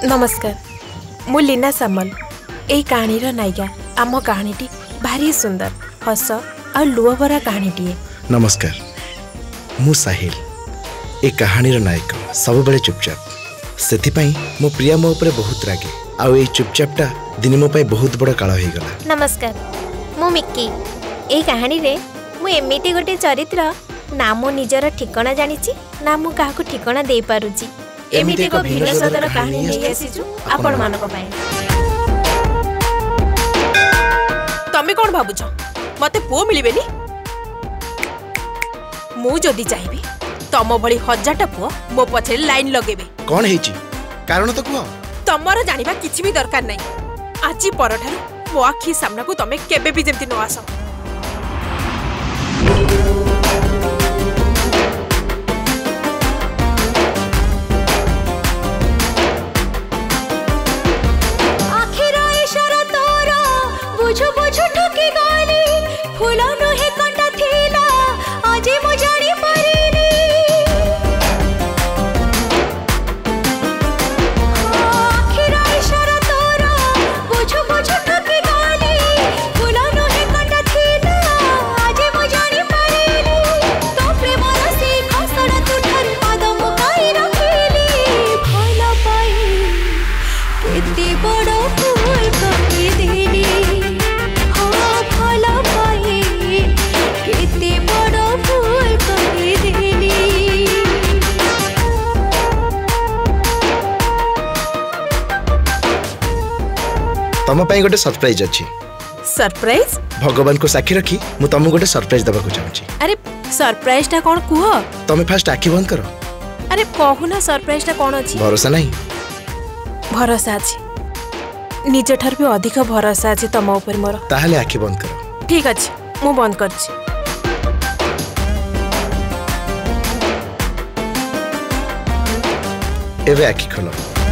नमस्कार मु लीना सामल यही कहानी नायिका। आम कहानी भारी सुंदर हस और लुह भरा कहानी। नमस्कार मु साहिल ए कहानी नायक सब बेले चुपचाप से मो प्रिया मो ऊपर बहुत रागे आउ ए चुपचापटा दिन मो पाई बहुत बड़ काल हो गला। नमस्कार मु मिक्की ए कहानी रे मु एमिति गोटे चरित्र ना मो निजर ठिकाना जानिछि ना मु काहाको ठिकाना दे पारुछि। एमिति को भिन्न सदर कहानी नै आसीछु आपण मानको पई। तमे कोन भाबुछ मते पो मिलिबेनी? मु जदी चाहिबी तम भली हजारटा पुओ मो पछे लाइन लगेबे। कोन हेची कारण तो कुह। तमर जानिबा किछि भी दरकार नै। आजि परठारु मो आखि सामना को तमे केबे भी जेमति न आसो। बुझु बुझु ठुकी गाली फूला नहे कंटा थीला आज मु जानी परिनी। आखिर इशारा तोरा बुझु बुझु ठुकी गाली फूला नहे कंटा थीला आज मु जानी परिनी। तो प्रेम रसी खसड़ा तुठर पादम काई रखिली भला पाई केते बड़ फूल कहि देली। तम पाई गोटे सरप्राइज अच्छी। सरप्राइज? भगवान को साक्षी रखी मु तुमको गोटे सरप्राइज देबा को चाहूची। अरे सरप्राइज टा कोन कुह? तमे फास्ट आखि बंद करो। अरे कहूना सरप्राइज टा कोन अछि? भरोसा नहीं? भरोसा अछि निज ठर भी अधिक भरोसा अछि तम ऊपर मोर। ताहले आखि बंद करो। ठीक अछि मु बंद करछि। एवे आखि खोलो।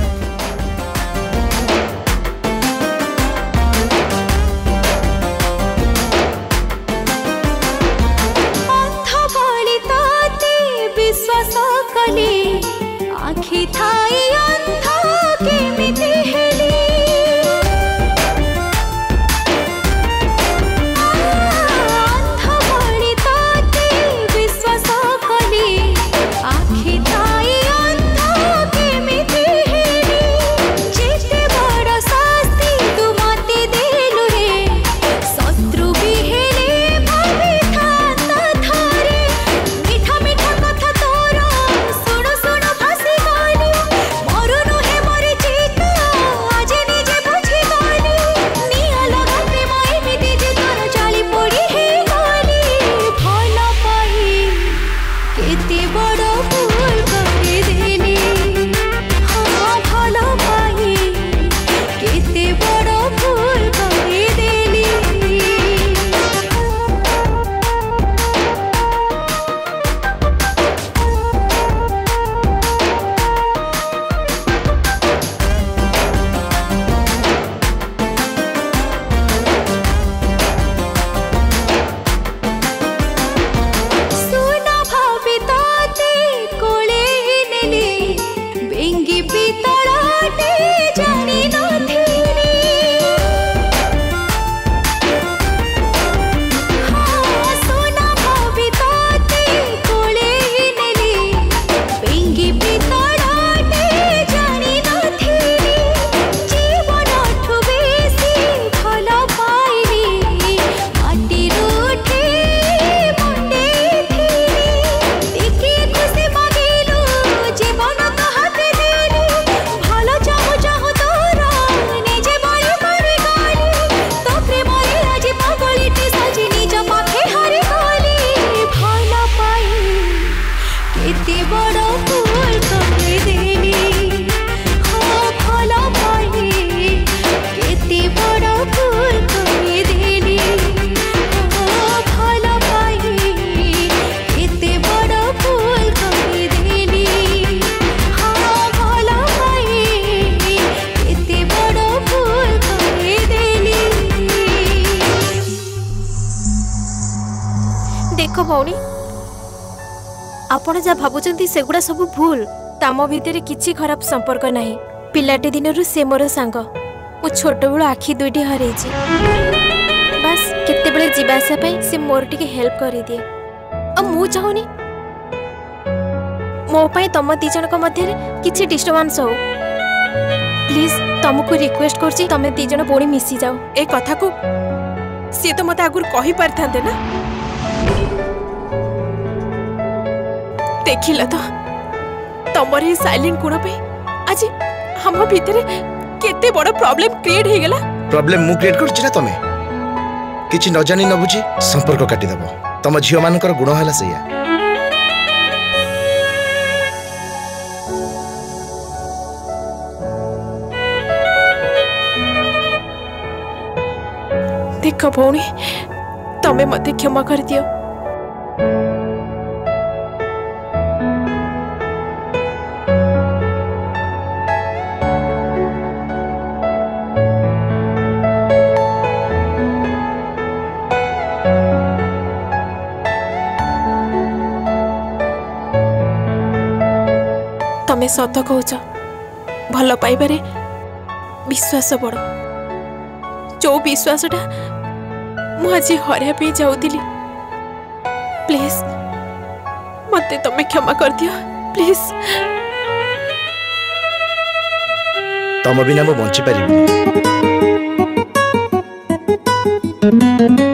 आखि थाई अंधा केमिति हेली अंधा बड़ी ताते विश्वास कली आखि थाई अंधा केमिति हेली। जेते बड़ शास्ति तू मते देलु रे शत्रु भी हेले भाभी था थारे मीठा मीठा कथा तोरा सुनो सुनो देख भौणी आपण जा भाबुचंती सेगुड़ा सब भूल। ताम भितर किछि खराब संपर्क नहीं। पिलाटे दिनरू से मोर सांग मु छोट बेलू आखि दुईटी हर बस केते जीवा आसा से मोर टिके हेल्प कर दिए और मु चाहूनी मो पाई तम दी जन मध्य किसी डिस्टर्बांस हो प्लीज तुमको रिक्वेस्ट कर तमे दी जन पुणी मिसी जाओ ए कथा को सी तो मत आगुर कही पारथांते ना देखिला तो तमर ही साइलेंट गुण पे आज हम भीतर केते बड़ प्रॉब्लम क्रिएट हे गेला प्रॉब्लम मु क्रिएट करछि ना तमे किछि न जानि न बुझी संपर्क काटी दबो तम झियो मानकर गुण हला सैया देख भौणी तमे मते क्षमा कर दियो तमे सत कहूच भल पाइबारे विश्वास बड़ जो विश्वासटा मुझे हरिया पे जाऊली प्लीज मते तमे क्षमा कर दियो प्लीज तम बिना मु बंची पारिबी